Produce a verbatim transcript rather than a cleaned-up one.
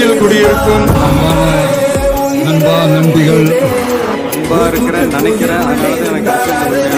நெஞ்சில் குடியிருக்கும் நண்பா நன்றிகள். அன்பா இருக்கிற நினைக்கிறேன். அதனால தான் எனக்கு அரசியல்